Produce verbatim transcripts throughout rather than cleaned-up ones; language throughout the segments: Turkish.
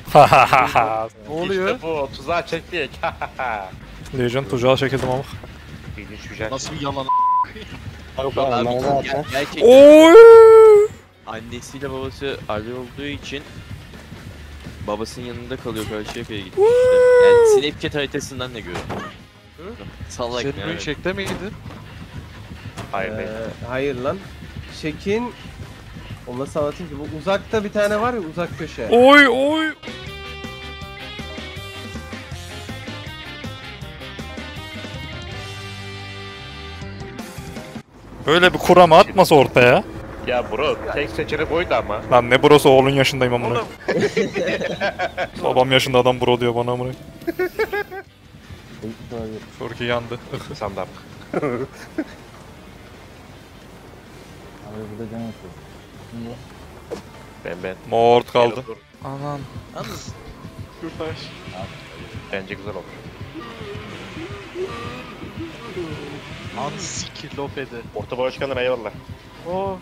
Ne oluyor? İşte bu tuzağa çektik. Legion tuzağa çekildim ama. Nasıl bir yalan? Abi, ger gerçekten Oy! annesiyle babası ayrı olduğu için babasının yanında kalıyor, Karşıyaka'ya gitmiş işte. Yani Snapchat haritasından ne görüyor? Salak Senin oyun yani. çekte miydi? Hayır değil. Ee, hayır lan. Şekin... Onu nasıl anlatayım ki? Bu uzakta bir tane var ya, uzak köşe. Oy oy! Böyle bir kurama atmasa ortaya. Ya bro tek seçenek oydu ama. Lan ne brosu, oğlun yaşındayım amına. Babam yaşında adam bro diyor bana amına. Furki yandı. Sandam. Abi burada can yapıyor. Ben ben. Mort kaldı. Anan. Yalnız Bence güzel olur. Ansiki Lopede. Orta boy hoş geldin, eyvallah. Oh.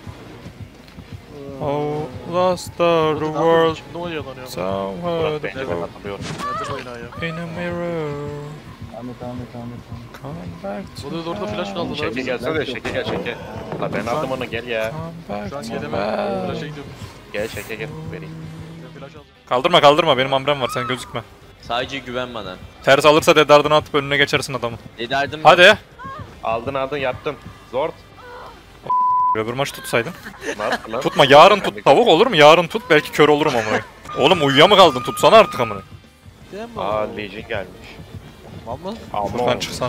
Oh, lost the world Ne oluyor lan ya? somewhere Burak bence ben hatırlıyorum. Nerede bu oynağı ya? in a mirror. Ahmet Ahmet Ahmet Ahmet. Come back to Burada orada flash kaldı lan. Şeke gelsene, şeke gel şeke. La ben aldım onu, gel ya. Come back Şu an to gelemem. bed. Flash'a gidiyorum. Gel şeke gel, vereyim. Ben flash aldım. Kaldırma kaldırma, benim ambrem var, sen gözükme. Sadece güven bana. Ters alırsa dedardını atıp önüne geçersin adamı. Ne derdim? Hadi. Aldın aldın yattın. Zor. Öbür maç tutsaydın. Ne yaptın lan? Tutma, yarın tut. Tavuk olur mu? Yarın tut, belki kör olurum amına. Oğlum uyuya mı kaldın? Tutsana artık amına. Değil mi? Aa Legion gelmiş. Valla. Furkan çıksana.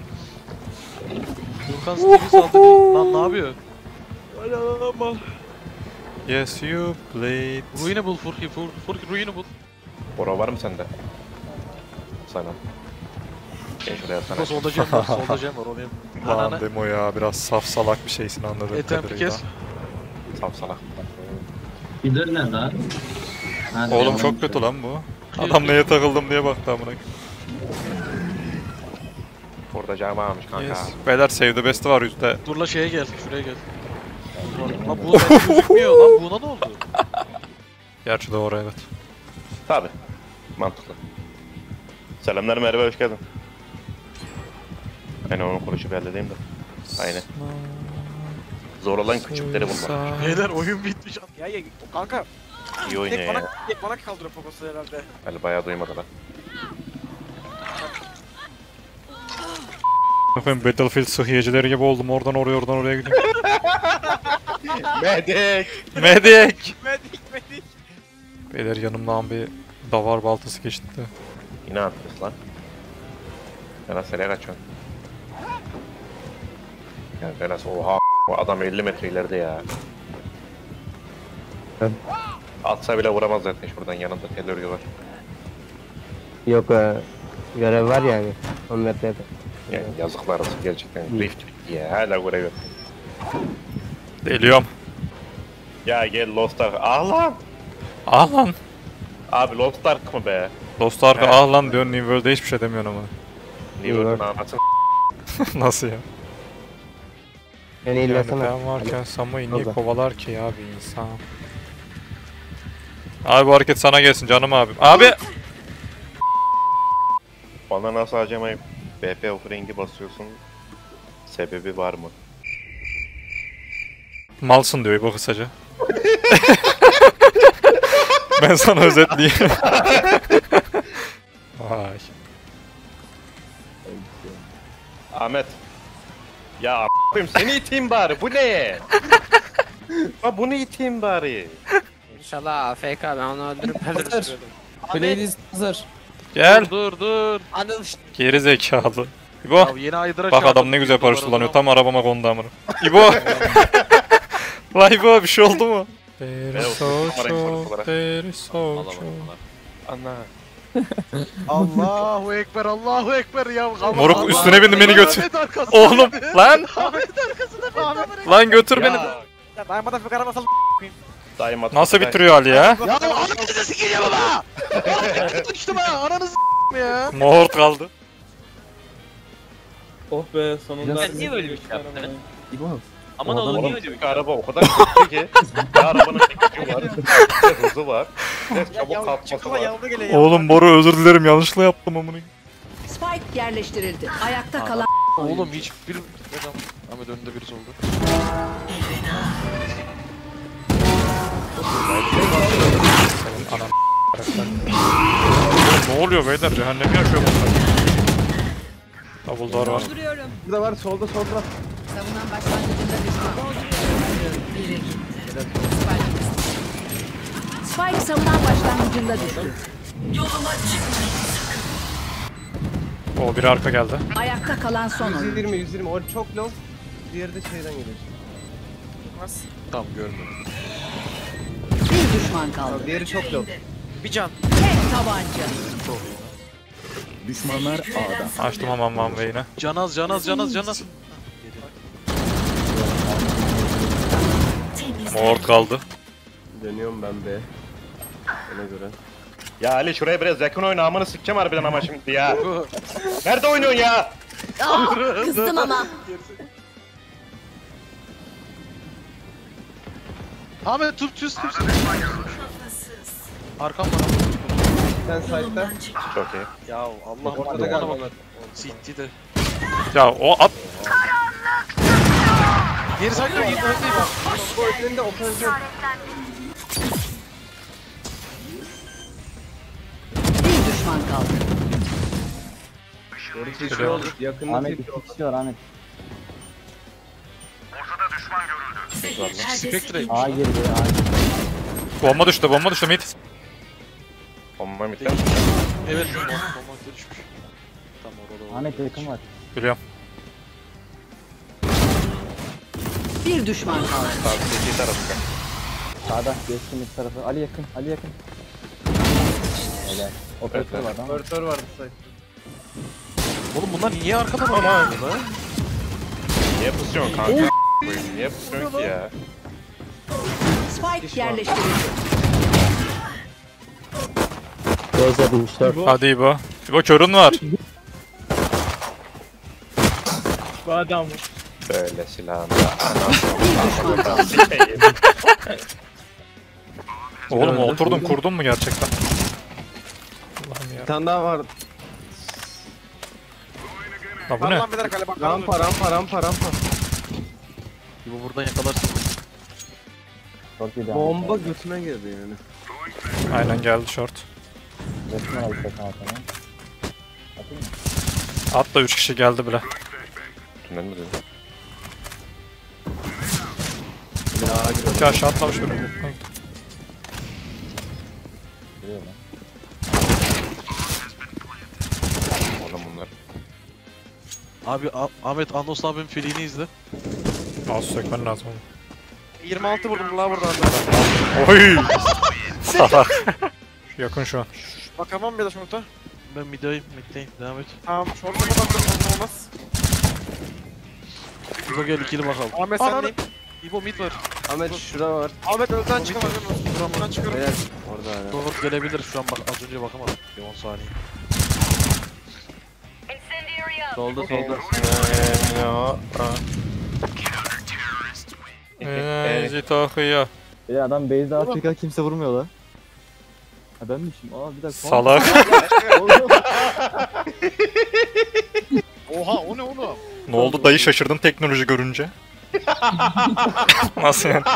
Furkan Steve'i saldırıyor. Lan ne yapıyor? Yes you played. Ruin'i bul Furki. Fur Furki Ruin'i bul. Bora var mı sende? Sana. Gel şuraya sana. Burada solda cam var. Solda cam var. Oraya. Lan Ananı. demo ya, biraz saf salak bir şeysin anladığım Etem kadarıyla. kes. Saf salak. Bilir ne lan? Oğlum çok kötü lan bu. Adam neye takıldım diye baktı amına. Burada cam almış kanka. Yes. Beyler save the best'i var yüzde. Dur la şeye gel. Şuraya gel. Lan bu gözükmüyor lan. Buna ne oldu? Gerçi doğru, evet. Tabi. Mantıklı. Selamlar Merve, hoş geldin. Aynen onu konuşup halledeyim de. Aynen. Zor olan küçükleri bulmak. Beyler oyun bitmiş. Ya ya kanka İyi oynuyor tek bana ya. tek bana kaldırıyor poposu herhalde. Ali bayağı duymadı lan. Efendim Battlefield sıhhiyecileri gibi oldum, oradan oraya oradan oraya gidiyorum. Medik! Medik! Medik medik. Beyler yanımdan bir davar baltası geçti de. Yine atıyoruz lan. Ya nasıl nereye kaçıyorsun? Ya Velas oha o adam elli metre ileride ya. Atsa bile vuramaz zaten, şuradan yanında tel örgü var. Yok e, görev var yani. on metrede. Yani yazıklar olsun gerçekten. Rift ya, hala görev yok. Deliyorum. Ya gel Lost Ark. Ah lan! Ah lan! Abi Lost Ark mı be? Dost arka He. ah lan diyor, New World'de hiçbir şey demiyorsun ama. New World'un anasını Nasıl ya? Beni Yani illesene. ben varken Samo'yu niye Orada. kovalar ki ya bir insan? Abi bu hareket sana gelsin canım abim. Abi! Bana nasıl harcamayıp B P offering'i basıyorsun? Sebebi var mı? Malsın diyor bu kısaca. Ben sana özetleyeyim. Vay. Ahmet. Ya a**ayım seni iteyim bari, bu ne? Ha bunu iteyim bari. İnşallah A F K, ben onu öldürüp öldürüp Playlist hazır. Gel. Dur dur. Anıl Geri zekalı. İbo. Ya yeni Aydıra Bak adam ne güzel paraşüt kullanıyor. Tam arabama kondu amına. İbo. Lan İbo bir şey oldu mu? There is so çok, there is so Alamadım çok. lan. Ana. Allahu Ekber, Allahu Ekber ya. Moruk Allah- üstüne bindim, beni götür. Ahmet arkasında. Oğlum lan. Ahmet arkasında. Ahmet. Lan götür beni. Ya, ya daimada fıkara basal. daima Nasıl bitiriyor Ali ya? Ya ananı sesi geliyor baba. Düştüm ha. Ananı s**tim ya. Mort kaldı. Oh be sonunda. Sen niye böyle bir şey yaptın? İbo. Aman O adam- oğlum niye Oğlum öyle bir çünkü şey yaptın? araba o kadar kötü ki. Ya arabanın çekici var. Bir de hızı var. Bir de çabuk Ya kalkması çıkma var. yanına gele ya. Oğlum Boru özür dilerim yanlışlıkla yaptım amına. Spike yerleştirildi. Ayakta kalan Oğlum hiçbir adam Ahmet önünde birisi oldu. Anam. Ne oluyor beyler? Cehennemi yaşıyor bunlar. Double door var. Burada var solda solda. savunan başlangıcında düştü. Biri gitti. Spike. Spike savunan başlangıcında düştü. O biri arka geldi. Ayakta kalan son yüz oyuncu. yirmi yüz yirmi o çok low. Diğeri de şeyden geliyor. Tamam görmedim. Bir düşman kaldı. Diğeri çok low. Bir can. Tek tabanca. Düşmanlar A'da. Açtım aman man ve yine. Canaz canaz canaz canaz. Mort kaldı. Dönüyorum ben be. Ona göre. Ya Ali şuraya biraz yakın oyna amını sikeceğim harbiden ama şimdi ya. Nerede oynuyorsun ya? Kızdım ama. Ahmet tut tut tut. Arkam var. Sen side'da. Çok iyi. Ya Allah Ortada galiba. bak. Sikti de. Ya o at. Geri sakla git öndeyim. Bu önünde operasyon. Bir düşman kaldı. Doğru kişi oldu. Yakında Ahmet tipi oldu. iki kişi var Ahmet. Spectre. A girdi A. Bomba düştü bomba düştü mid. Bomba mı? Evet. Bomba düşmüş. Tam orada. Ahmet yakın var. Biliyorum. Bir düşman kaldı. Sağ iki tarafı. Sağda geçti mid tarafı. Ali yakın. Ali yakın. Helal. Operatör Evet, var ama. Operatör vardı side. Oğlum bunlar niye arkada var lan? Niye pusuyorsun kanka? Niye pusuyorsun ki ya? Spike yerleştirildi. Beyza bulmuş dört. Hadi İbo. İbo körün var. Böyle silahını. Bir düşman kaldı. Sikeyim. Oğlum oturdun kurdun mu gerçekten? Allah'ım ya. Bir tane daha var. Ha bu ne? Allah'ım bilerek hale bak. Rampa rampa rampa rampa. Bu buradan yakalarsın. Çok iyi devam. Bomba götüne girdi yani. Aynen geldi short. Resmen aldı sakın atana. Atayım mı? At da üç kişi geldi bile. Tünel mi dedin? İki aşağı atlamış biri. Geliyor lan. Oğlum bunlar. Abi A- Ahmet Andos abimin filiğini izle. Mouse sökmen lazım oğlum. yirmi altı vurdum la buradan. Oy! Salak. Yakın şu an. Bakamam bir de şorta. Ben midayım, middeyim. Devam et. Tamam şorta da baktım ne olmaz. İbo gel ikili bakalım. Ahmet Ananı- sendeyim. İbo mid var. Ahmet şurada var. Ahmet önden çıkamaz. Buradan çıkıyorum. Beyler orada hala. Doğru gelebilir şu an bak az önce bakamadım. Bir on saniye. Solda solda. Eee tahıya. Bir adam base'de Afrika kimse vurmuyor lan. Ha benmişim. Aa bir dakika. Salak. Oha o ne oğlum? Ne oldu dayı şaşırdın teknoloji görünce? Nasıl yani?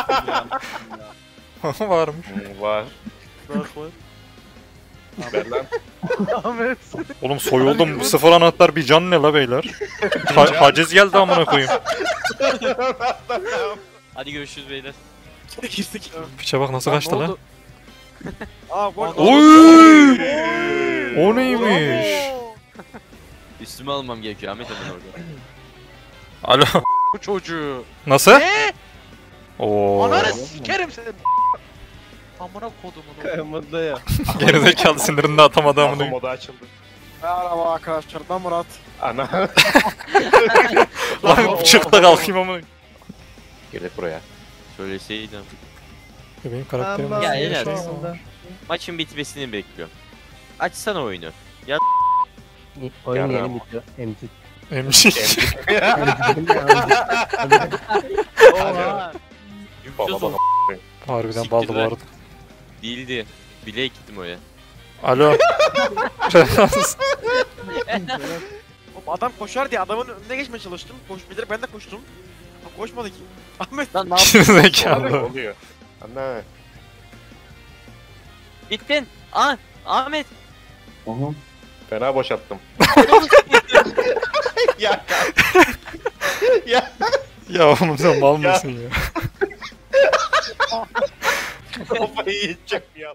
Varmış. Var. Bak var. Ver lan. Ahmet. Oğlum soyuldum. Sıfır anahtar bir can ne la beyler? Ha- haciz geldi amına koyayım. Hadi görüşürüz beyler. Girdik. Piçe bak nasıl kaçtı lan. Aa gol. Oy! O neymiş? Üstüme almam gerekiyor Ahmet hemen orada. Alo. Bu çocuğu. Nasıl? Ne? Oo. Ananı sikerim seni. Amına kodumun oğlu. Kayamadı ya. Gerizekalı sinirinde atamadı Kafa amına. modu açıldı. Merhaba arkadaşlar ben Murat. Ana. Lan çık da kalkayım amına. Gelip buraya. Söyleseydim. Benim karakterim Tamam, Ya, helal. aslında. Maçın bitmesini bekliyorum. Açsana oyunu. Oyun Yardım. yeni bitiyor. Emcik. Emcik. Baba baba. Harbiden Siktir baldı bu lan. arada. Değildi. Bile gittim oraya. Alo. Oğlum adam koşar diye adamın önüne geçmeye çalıştım. Koşabilir ben de koştum. Ha, koşmadı ki. Ahmet Lan ne yaptın? Zekalı. Oluyor. Anne. Gittin. Aa, Ahmet. Aha. Fena boşalttım. ya. ya. Ya oğlum sen mal Ya. mısın ya? Kafayı yiyecek.